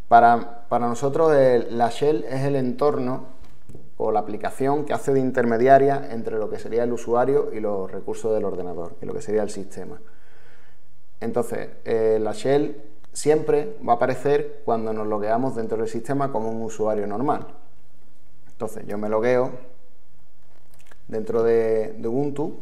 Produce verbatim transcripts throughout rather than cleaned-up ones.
Para, para nosotros el, la shell es el entorno o la aplicación que hace de intermediaria entre lo que sería el usuario y los recursos del ordenador, y lo que sería el sistema. Entonces, eh, la shell siempre va a aparecer cuando nos logueamos dentro del sistema como un usuario normal. Entonces, yo me logueo dentro de, de Ubuntu,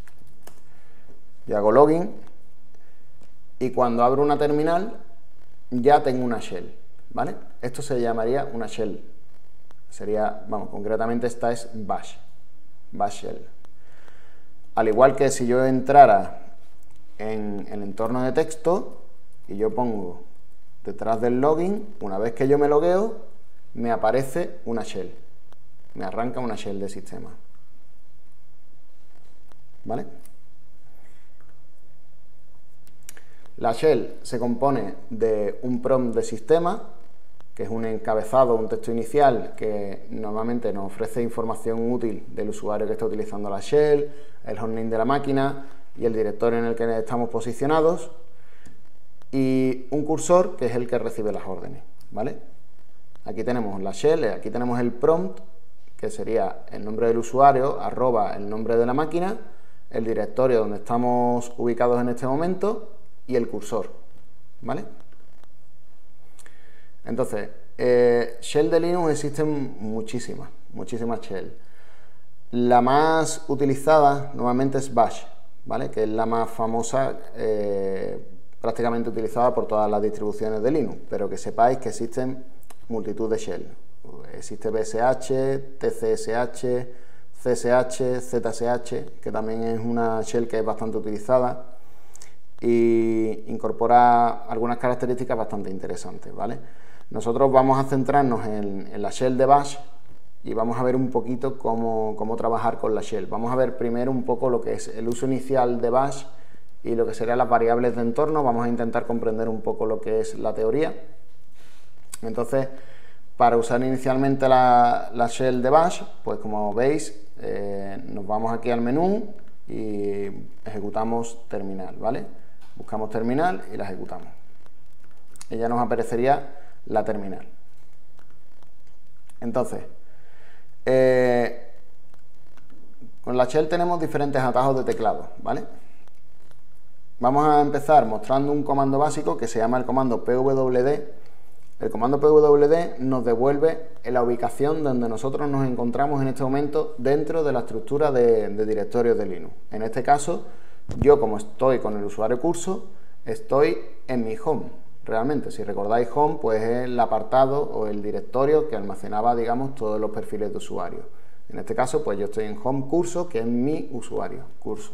yo hago login, y cuando abro una terminal ya tengo una shell, ¿vale? Esto se llamaría una shell. Sería, vamos, concretamente esta es bash, bash shell. Al igual que si yo entrara en el entorno de texto y yo pongo detrás del login, una vez que yo me logueo, me aparece una shell, me arranca una shell de sistema, ¿vale? La shell se compone de un prompt de sistema, que es un encabezado, un texto inicial que normalmente nos ofrece información útil del usuario que está utilizando la shell, el hostname de la máquina y el directorio en el que estamos posicionados, y un cursor que es el que recibe las órdenes, ¿vale? Aquí tenemos la shell, aquí tenemos el prompt, que sería el nombre del usuario, arroba el nombre de la máquina, el directorio donde estamos ubicados en este momento y el cursor, ¿vale? Entonces, eh, shell de Linux existen muchísimas, muchísimas shell. La más utilizada normalmente es bash, ¿vale? Que es la más famosa, eh, prácticamente utilizada por todas las distribuciones de Linux, pero que sepáis que existen multitud de shell. Existe B S H, T C S H, C S H, Z S H, que también es una shell que es bastante utilizada y incorpora algunas características bastante interesantes, ¿vale? Nosotros vamos a centrarnos en, en la shell de bash y vamos a ver un poquito cómo, cómo trabajar con la shell. Vamos a ver primero un poco lo que es el uso inicial de bash y lo que serían las variables de entorno. Vamos a intentar comprender un poco lo que es la teoría. Entonces, para usar inicialmente la, la shell de bash, pues como veis, eh, nos vamos aquí al menú y ejecutamos terminal, ¿vale? Buscamos terminal y la ejecutamos. Y ya nos aparecería la terminal. Entonces, eh, con la shell tenemos diferentes atajos de teclado, ¿vale? Vamos a empezar mostrando un comando básico que se llama el comando pwd. El comando pwd nos devuelve en la ubicación donde nosotros nos encontramos en este momento dentro de la estructura de, de directorios de Linux. En este caso, yo como estoy con el usuario curso, estoy en mi home. Realmente, si recordáis home, pues es el apartado o el directorio que almacenaba, digamos, todos los perfiles de usuario. En este caso, pues yo estoy en home curso, que es mi usuario, curso.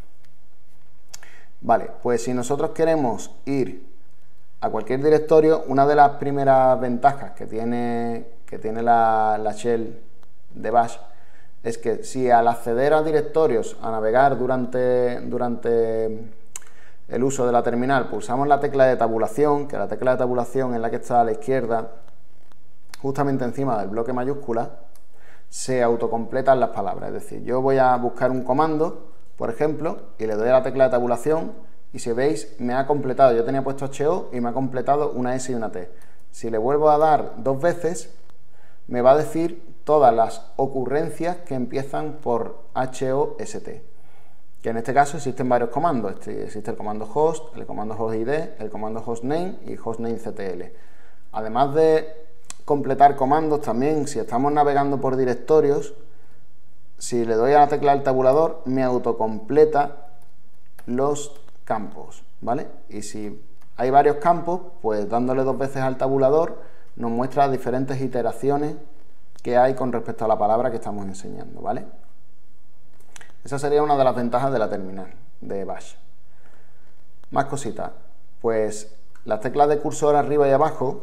Vale, pues si nosotros queremos ir a cualquier directorio, una de las primeras ventajas que tiene, que tiene la, la shell de bash es que si al acceder a directorios, a navegar durante, durante el uso de la terminal, pulsamos la tecla de tabulación, que la tecla de tabulación es la que está a la izquierda, justamente encima del bloque mayúscula, se autocompletan las palabras. Es decir, yo voy a buscar un comando, por ejemplo, y le doy a la tecla de tabulación, y si veis, me ha completado, yo tenía puesto H O y me ha completado una S y una T. Si le vuelvo a dar dos veces, me va a decir todas las ocurrencias que empiezan por H O S T. Que en este caso existen varios comandos. Existe el comando host, el comando host I D, el comando hostname y hostnamectl. Además de completar comandos, también si estamos navegando por directorios, si le doy a la tecla del tabulador, me autocompleta los campos, ¿vale? Y si hay varios campos, pues dándole dos veces al tabulador nos muestra diferentes iteraciones que hay con respecto a la palabra que estamos enseñando, ¿vale? Esa sería una de las ventajas de la terminal de bash. Más cositas, pues las teclas de cursor arriba y abajo,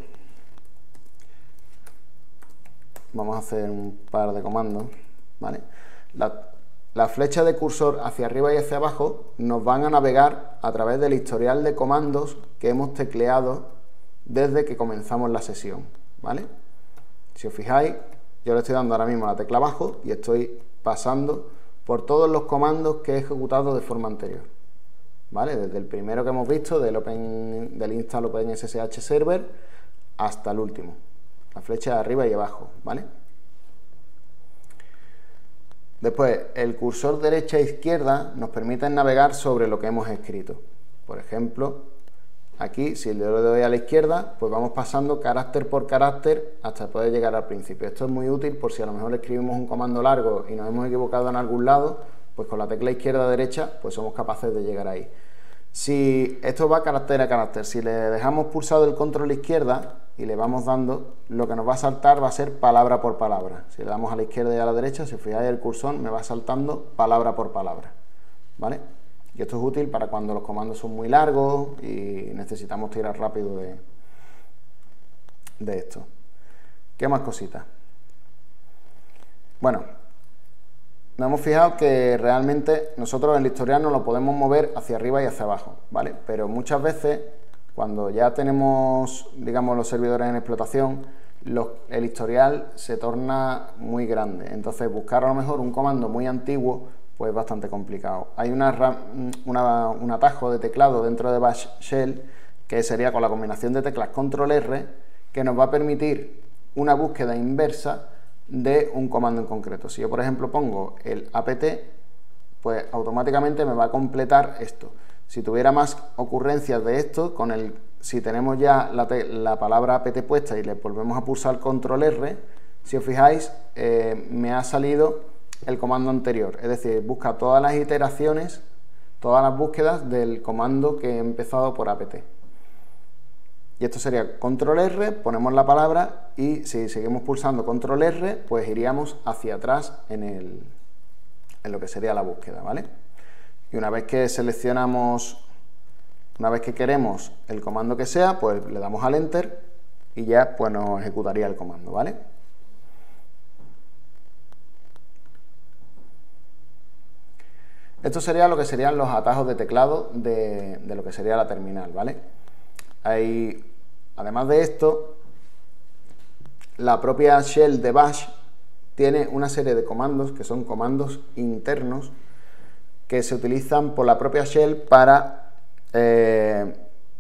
vamos a hacer un par de comandos, ¿vale? La, la flecha de cursor hacia arriba y hacia abajo nos van a navegar a través del historial de comandos que hemos tecleado desde que comenzamos la sesión, ¿vale? Si os fijáis, yo le estoy dando ahora mismo la tecla abajo y estoy pasando por todos los comandos que he ejecutado de forma anterior, ¿vale? Desde el primero que hemos visto, del, open, del install OpenSSH server, hasta el último, la flecha de arriba y abajo, ¿vale? Después, el cursor derecha e izquierda nos permite navegar sobre lo que hemos escrito. Por ejemplo, aquí, si le doy a la izquierda, pues vamos pasando carácter por carácter hasta poder llegar al principio. Esto es muy útil por si a lo mejor escribimos un comando largo y nos hemos equivocado en algún lado, pues con la tecla izquierda o derecha, pues somos capaces de llegar ahí. Si esto va carácter a carácter, si le dejamos pulsado el control izquierda y le vamos dando, lo que nos va a saltar va a ser palabra por palabra. Si le damos a la izquierda y a la derecha, si fijáis el cursor me va saltando palabra por palabra, ¿vale? Y esto es útil para cuando los comandos son muy largos y necesitamos tirar rápido de, de esto. ¿Qué más cositas? Bueno, nos hemos fijado que realmente nosotros el historial nos lo podemos mover hacia arriba y hacia abajo, ¿vale? Pero muchas veces, cuando ya tenemos, digamos, los servidores en explotación, los, el historial se torna muy grande. Entonces, buscar a lo mejor un comando muy antiguo, pues es bastante complicado. Hay una, una, un atajo de teclado dentro de Bash Shell, que sería con la combinación de teclas control erre, que nos va a permitir una búsqueda inversa de un comando en concreto. Si yo, por ejemplo, pongo el apt, pues automáticamente me va a completar esto. Si tuviera más ocurrencias de esto, con el, si tenemos ya la, la palabra apt puesta y le volvemos a pulsar control erre, si os fijáis, eh, me ha salido el comando anterior. Es decir, busca todas las iteraciones, todas las búsquedas del comando que he empezado por apt. Y esto sería control erre, ponemos la palabra y si seguimos pulsando control erre, pues iríamos hacia atrás en, el, en lo que sería la búsqueda, ¿vale? Y una vez que seleccionamos, una vez que queremos el comando que sea, pues le damos al enter y ya pues nos ejecutaría el comando, ¿vale? Esto sería lo que serían los atajos de teclado de, de lo que sería la terminal, ¿vale? Hay, además de esto, la propia shell de Bash tiene una serie de comandos que son comandos internos que se utilizan por la propia shell para, eh,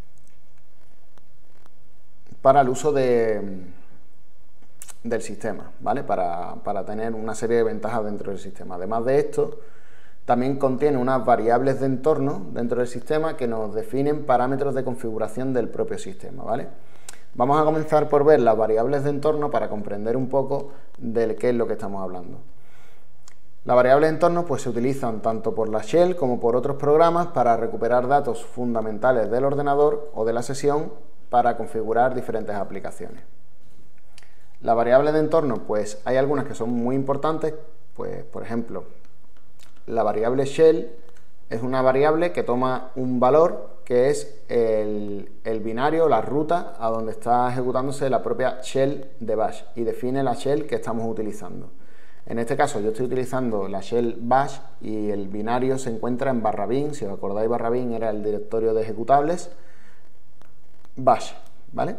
para el uso de, del sistema, ¿vale? Para, para tener una serie de ventajas dentro del sistema. Además de esto, también contiene unas variables de entorno dentro del sistema que nos definen parámetros de configuración del propio sistema, ¿vale? Vamos a comenzar por ver las variables de entorno para comprender un poco de qué es lo que estamos hablando. Las variables de entorno pues se utilizan tanto por la shell como por otros programas para recuperar datos fundamentales del ordenador o de la sesión para configurar diferentes aplicaciones. Las variables de entorno, pues hay algunas que son muy importantes, pues por ejemplo, la variable shell es una variable que toma un valor que es el, el binario, la ruta a donde está ejecutándose la propia shell de Bash y define la shell que estamos utilizando. En este caso yo estoy utilizando la shell Bash y el binario se encuentra en barra bin. Si os acordáis, barra bin era el directorio de ejecutables Bash, ¿vale?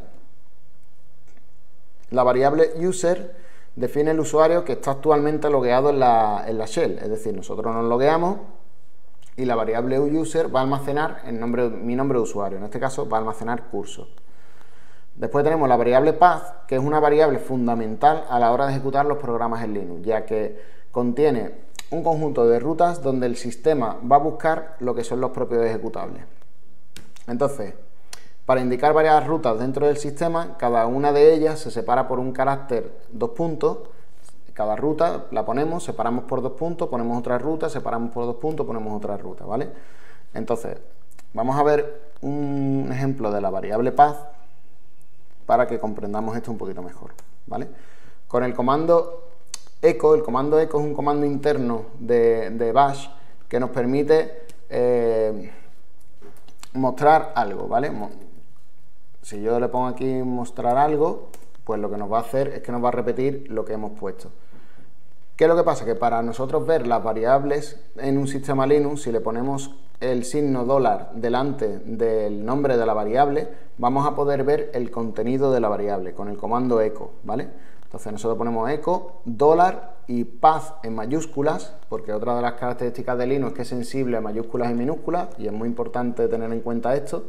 La variable user define el usuario que está actualmente logueado en la, en la shell, es decir, nosotros nos logueamos y la variable user va a almacenar el nombre, mi nombre de usuario, en este caso va a almacenar curso. Después tenemos la variable path, que es una variable fundamental a la hora de ejecutar los programas en Linux, ya que contiene un conjunto de rutas donde el sistema va a buscar lo que son los propios ejecutables. Entonces, para indicar varias rutas dentro del sistema, cada una de ellas se separa por un carácter dos puntos. Cada ruta la ponemos, separamos por dos puntos, ponemos otra ruta, separamos por dos puntos, ponemos otra ruta, ¿vale? Entonces, vamos a ver un ejemplo de la variable path para que comprendamos esto un poquito mejor, ¿vale? Con el comando echo, el comando echo es un comando interno de, de Bash que nos permite eh, mostrar algo, ¿vale? Si yo le pongo aquí mostrar algo, pues lo que nos va a hacer es que nos va a repetir lo que hemos puesto. ¿Qué es lo que pasa? Que para nosotros ver las variables en un sistema Linux, si le ponemos el signo dólar delante del nombre de la variable, vamos a poder ver el contenido de la variable con el comando echo, ¿vale? Entonces nosotros ponemos echo, dólar y path en mayúsculas, porque otra de las características de Linux es que es sensible a mayúsculas y minúsculas, y es muy importante tener en cuenta esto.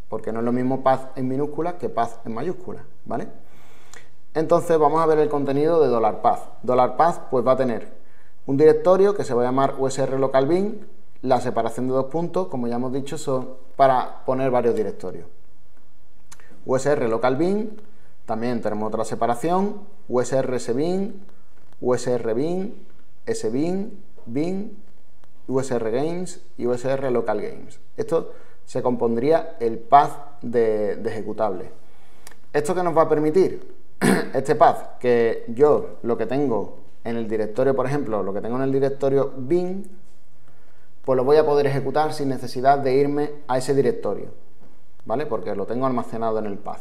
porque no es lo mismo path en minúsculas que path en mayúsculas, ¿vale? Entonces vamos a ver el contenido de $path. $path pues va a tener un directorio que se va a llamar usr local bin, la separación de dos puntos, como ya hemos dicho, son para poner varios directorios. usr local bin, también tenemos otra separación, usr sbin, usr bin, sbin, bin, usr games y usr local games. Esto se compondría el path de, de ejecutable. ¿Esto qué nos va a permitir? Este path, que yo lo que tengo en el directorio, por ejemplo, lo que tengo en el directorio bin, pues lo voy a poder ejecutar sin necesidad de irme a ese directorio, ¿vale? Porque lo tengo almacenado en el path.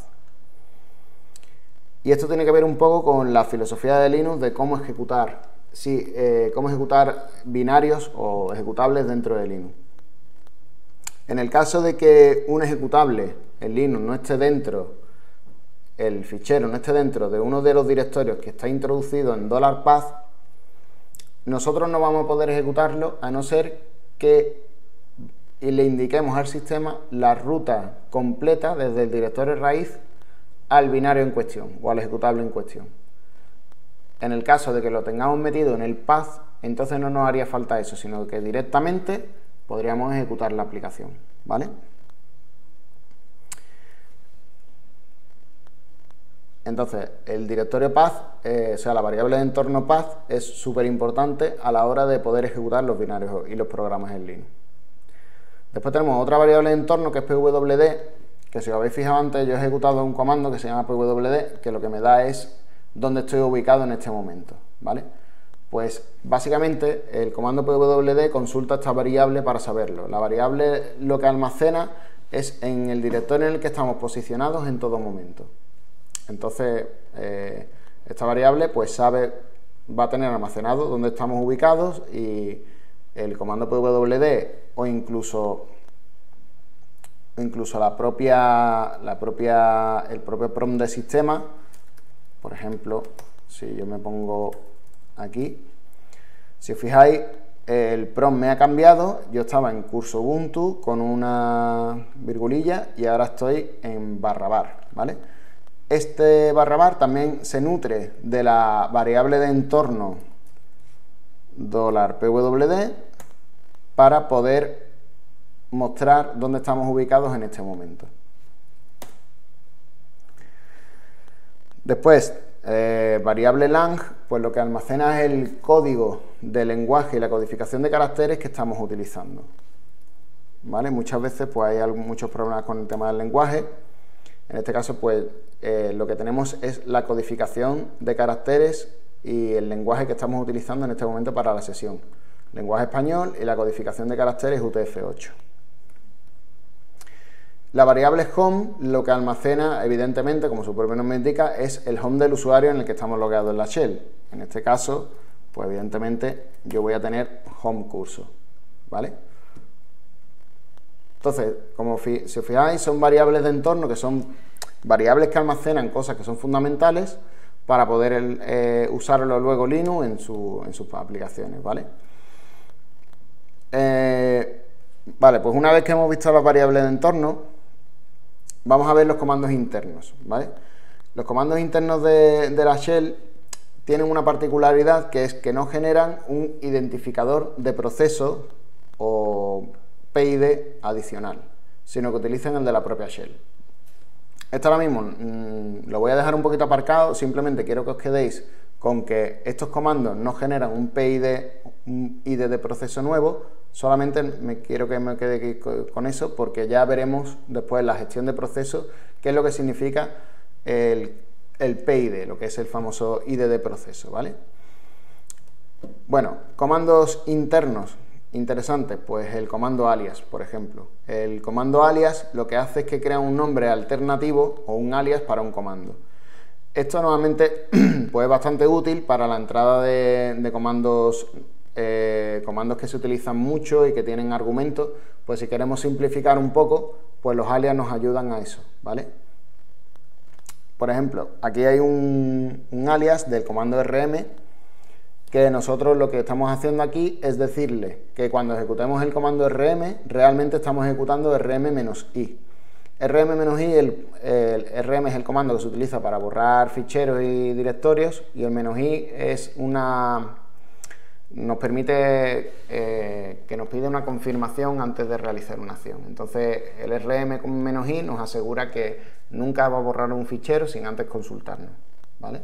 Y esto tiene que ver un poco con la filosofía de Linux de cómo ejecutar, sí, eh, cómo ejecutar binarios o ejecutables dentro de Linux. En el caso de que un ejecutable en Linux no esté dentro, el fichero no esté dentro de uno de los directorios que está introducido en $path, nosotros no vamos a poder ejecutarlo a no ser que le indiquemos al sistema la ruta completa desde el directorio raíz al binario en cuestión o al ejecutable en cuestión. En el caso de que lo tengamos metido en el path, entonces no nos haría falta eso, sino que directamente podríamos ejecutar la aplicación, ¿vale? Entonces, el directorio path, eh, o sea, la variable de entorno path, es súper importante a la hora de poder ejecutar los binarios y los programas en Linux. Después tenemos otra variable de entorno que es pwd, que si os habéis fijado antes, yo he ejecutado un comando que se llama pwd, que lo que me da es dónde estoy ubicado en este momento, ¿vale? Pues básicamente el comando pwd consulta esta variable para saberlo. La variable lo que almacena es en el directorio en el que estamos posicionados en todo momento. Entonces, eh, esta variable pues sabe, va a tener almacenado dónde estamos ubicados y el comando pwd o incluso, incluso la propia, la propia, el propio prompt de sistema, por ejemplo, si yo me pongo aquí, si os fijáis, el prompt me ha cambiado, yo estaba en curso Ubuntu con una virgulilla y ahora estoy en barra bar, ¿vale? Este barra bar también se nutre de la variable de entorno $pwd para poder mostrar dónde estamos ubicados en este momento. Después, eh, variable lang, pues lo que almacena es el código de lenguaje y la codificación de caracteres que estamos utilizando, ¿vale? Muchas veces pues hay muchos problemas con el tema del lenguaje. En este caso, pues eh, lo que tenemos es la codificación de caracteres y el lenguaje que estamos utilizando en este momento para la sesión. Lenguaje español y la codificación de caracteres U T F ocho. La variable home lo que almacena, evidentemente, como su propio nombre indica, es el home del usuario en el que estamos logueados en la shell. En este caso, pues evidentemente yo voy a tener home curso, ¿vale? Entonces, como si os fijáis, son variables de entorno que son variables que almacenan cosas que son fundamentales para poder el, eh, usarlo luego Linux en, su, en sus aplicaciones, ¿vale? Eh, vale, pues una vez que hemos visto las variables de entorno, vamos a ver los comandos internos, ¿vale? Los comandos internos de, de la shell tienen una particularidad que es que no generan un identificador de proceso o P I D adicional, sino que utilizan el de la propia shell. Esto ahora mismo mmm, lo voy a dejar un poquito aparcado, simplemente quiero que os quedéis con que estos comandos no generan un P I D, un I D de proceso nuevo, solamente me quiero que me quede con eso porque ya veremos después la gestión de procesos qué es lo que significa el, el P I D, lo que es el famoso I D de proceso, ¿vale? Bueno, comandos internos interesantes, pues el comando alias, por ejemplo. El comando alias lo que hace es que crea un nombre alternativo o un alias para un comando. Esto normalmente pues, es bastante útil para la entrada de, de comandos, eh, comandos que se utilizan mucho y que tienen argumentos. Pues si queremos simplificar un poco, pues los alias nos ayudan a eso, ¿vale? Por ejemplo, aquí hay un, un alias del comando R M, que nosotros lo que estamos haciendo aquí es decirle que cuando ejecutemos el comando R M, realmente estamos ejecutando R M-I. rm-i, el, el rm es el comando que se utiliza para borrar ficheros y directorios, y el "-i" es una... nos permite eh, que nos pide una confirmación antes de realizar una acción. Entonces el rm con "-i" nos asegura que nunca va a borrar un fichero sin antes consultarnos, ¿vale?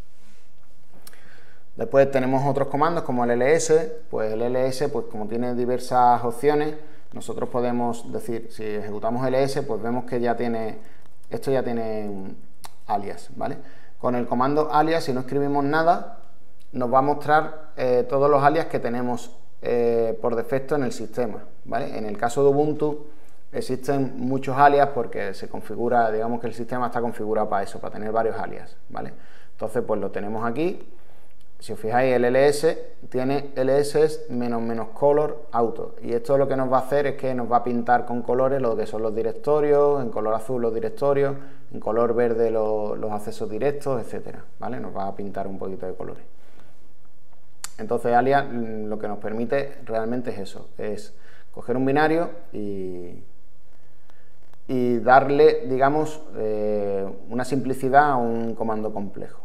Después tenemos otros comandos como el ls. Pues el ls, pues como tiene diversas opciones, nosotros podemos decir, si ejecutamos ls, pues vemos que ya tiene, esto ya tiene alias, ¿vale? Con el comando alias, si no escribimos nada, nos va a mostrar eh, todos los alias que tenemos eh, por defecto en el sistema, ¿vale? En el caso de Ubuntu existen muchos alias porque se configura, digamos que el sistema está configurado para eso, para tener varios alias, ¿vale? Entonces pues lo tenemos aquí. Si os fijáis, el ls tiene ls menos menos color auto, y esto lo que nos va a hacer es que nos va a pintar con colores lo que son los directorios, en color azul los directorios, en color verde los, los accesos directos, etcétera, ¿vale? Nos va a pintar un poquito de colores. Entonces alias lo que nos permite realmente es eso, es coger un binario y, y darle, digamos, eh, una simplicidad a un comando complejo.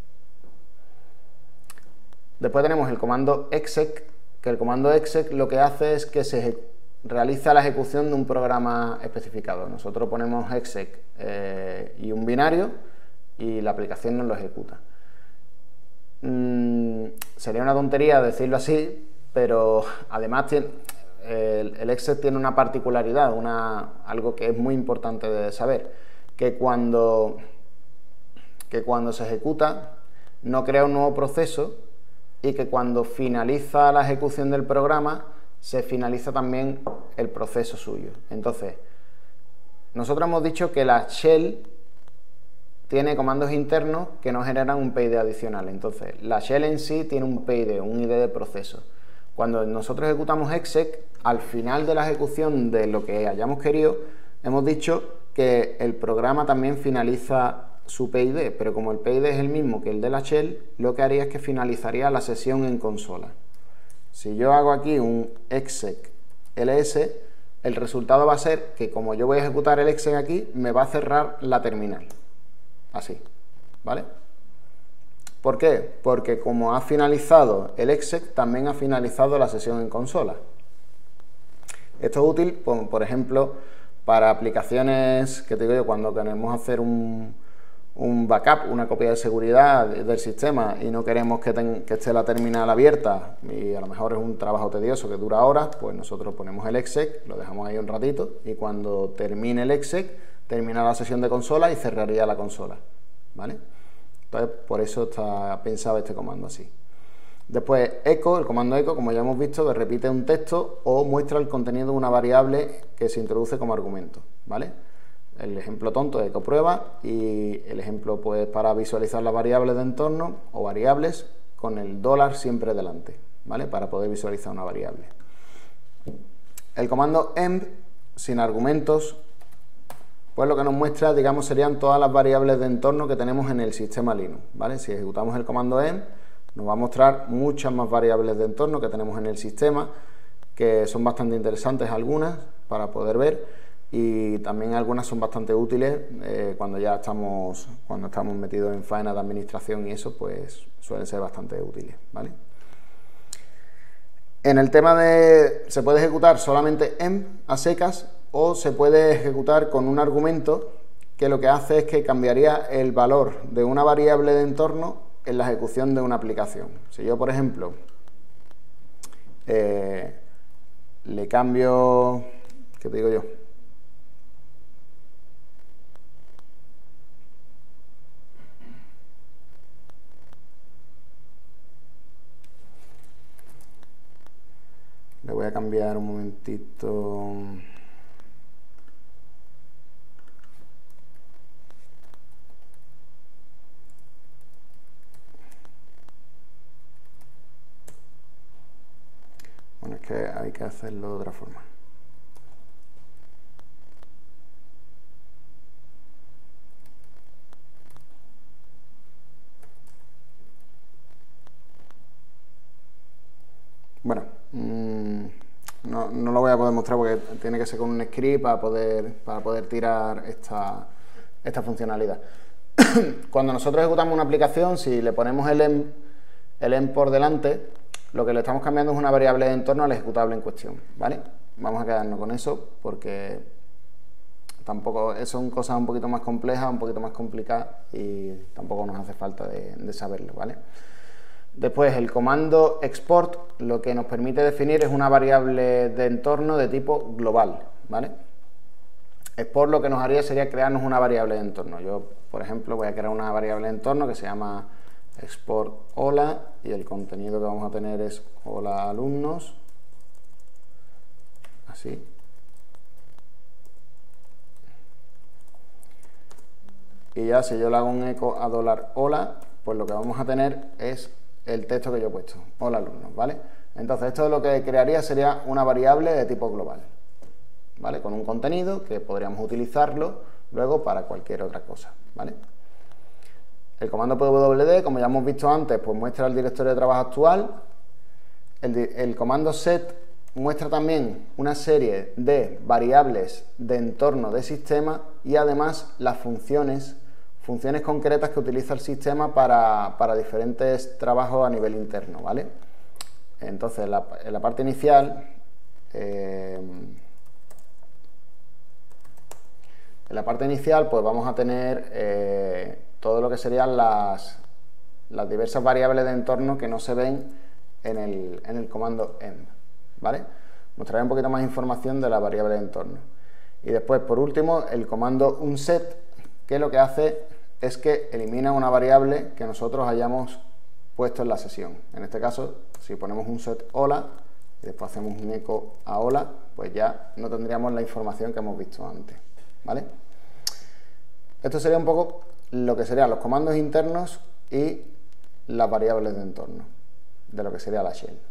Después tenemos el comando exec, que el comando exec lo que hace es que se realiza la ejecución de un programa especificado. Nosotros ponemos exec eh, y un binario y la aplicación nos lo ejecuta. Mm, sería una tontería decirlo así, pero además tiene, el, el exec tiene una particularidad, una, algo que es muy importante de saber, que cuando, que cuando se ejecuta no crea un nuevo proceso, y que cuando finaliza la ejecución del programa se finaliza también el proceso suyo. Entonces, nosotros hemos dicho que la shell tiene comandos internos que no generan un P I D adicional. Entonces, la shell en sí tiene un P I D, un I D de proceso. Cuando nosotros ejecutamos exec, al final de la ejecución de lo que hayamos querido, hemos dicho que el programa también finaliza su P I D, pero como el P I D es el mismo que el de la shell, lo que haría es que finalizaría la sesión en consola. Si yo hago aquí un exec ls, el resultado va a ser que como yo voy a ejecutar el exec aquí, me va a cerrar la terminal. Así, ¿vale? ¿Por qué? Porque como ha finalizado el exec, también ha finalizado la sesión en consola. Esto es útil, por, por ejemplo, para aplicaciones que te digo yo, cuando queremos hacer un un backup, una copia de seguridad del sistema y no queremos que, ten, que esté la terminal abierta y a lo mejor es un trabajo tedioso que dura horas, pues nosotros ponemos el exec, lo dejamos ahí un ratito y cuando termine el exec, termina la sesión de consola y cerraría la consola, ¿vale? Entonces, por eso está pensado este comando así. Después, echo, el comando echo, como ya hemos visto, que repite un texto o muestra el contenido de una variable que se introduce como argumento, ¿vale? El ejemplo tonto de echo prueba y el ejemplo pues para visualizar las variables de entorno o variables con el dólar siempre delante, ¿vale? Para poder visualizar una variable. El comando env sin argumentos, pues lo que nos muestra, digamos, serían todas las variables de entorno que tenemos en el sistema Linux, ¿vale? Si ejecutamos el comando env, nos va a mostrar muchas más variables de entorno que tenemos en el sistema, que son bastante interesantes algunas para poder ver. Y también algunas son bastante útiles eh, cuando ya estamos, cuando estamos metidos en faena de administración y eso, pues suelen ser bastante útiles, ¿vale? En el tema de, se puede ejecutar solamente env a secas o se puede ejecutar con un argumento que lo que hace es que cambiaría el valor de una variable de entorno en la ejecución de una aplicación. Si yo, por ejemplo, eh, le cambio, ¿qué te digo yo? Le voy a cambiar un momentito. Bueno, es que hay que hacerlo de otra forma. Bueno, mmm, no, no lo voy a poder mostrar porque tiene que ser con un script para poder, para poder tirar esta, esta funcionalidad. Cuando nosotros ejecutamos una aplicación, si le ponemos el env, el env por delante, lo que le estamos cambiando es una variable de entorno al ejecutable en cuestión, ¿vale? Vamos a quedarnos con eso porque tampoco son cosas un poquito más complejas, un poquito más complicadas y tampoco nos hace falta de, de saberlo, ¿vale? Después, el comando export lo que nos permite definir es una variable de entorno de tipo global, ¿vale? Export lo que nos haría sería crearnos una variable de entorno. Yo, por ejemplo, voy a crear una variable de entorno que se llama export hola y el contenido que vamos a tener es hola alumnos, así. Y ya si yo le hago un eco a dólar hola, pues lo que vamos a tener es el texto que yo he puesto, hola alumnos, ¿vale? Entonces esto lo que crearía sería una variable de tipo global, ¿vale? Con un contenido que podríamos utilizarlo luego para cualquier otra cosa, ¿vale? El comando P W D, como ya hemos visto antes, pues muestra el directorio de trabajo actual. El, el comando set muestra también una serie de variables de entorno de sistema y además las funciones, funciones concretas que utiliza el sistema para, para diferentes trabajos a nivel interno, ¿vale? Entonces, en la, en la parte inicial, eh, en la parte inicial, pues vamos a tener eh, todo lo que serían las, las diversas variables de entorno que no se ven en el, en el comando env, ¿vale? Mostraré un poquito más información de la variable de entorno. Y después, por último, el comando unset, que lo que hace es que elimina una variable que nosotros hayamos puesto en la sesión. En este caso, si ponemos un set hola y después hacemos un eco a hola, pues ya no tendríamos la información que hemos visto antes, ¿vale? Esto sería un poco lo que serían los comandos internos y las variables de entorno de lo que sería la shell.